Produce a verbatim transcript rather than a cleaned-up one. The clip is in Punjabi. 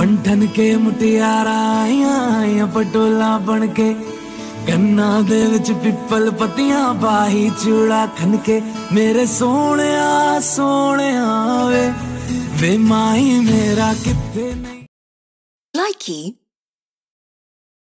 ਬੰਠਨ ਕੇ ਮੁਟਿਆਰਾਂ ਆਈਆਂ ਆਈਆਂ ਪਟੋਲਾ ਬਣ ਕੇ ਕੰਨਾਂ ਦੇ ਵਿੱਚ ਪਿੱਪਲ ਪੱਤੀਆਂ ਪਾਹੀ ਚੂੜਾ ਖਨ ਕੇ ਮੇਰੇ ਸੋਹਣਿਆ ਸੋਹਣਿਆ ਵੇ ਵੇ ਮਾਈ ਮੇਰਾ ਕਿੱਥੇ ਨਹੀਂ Likey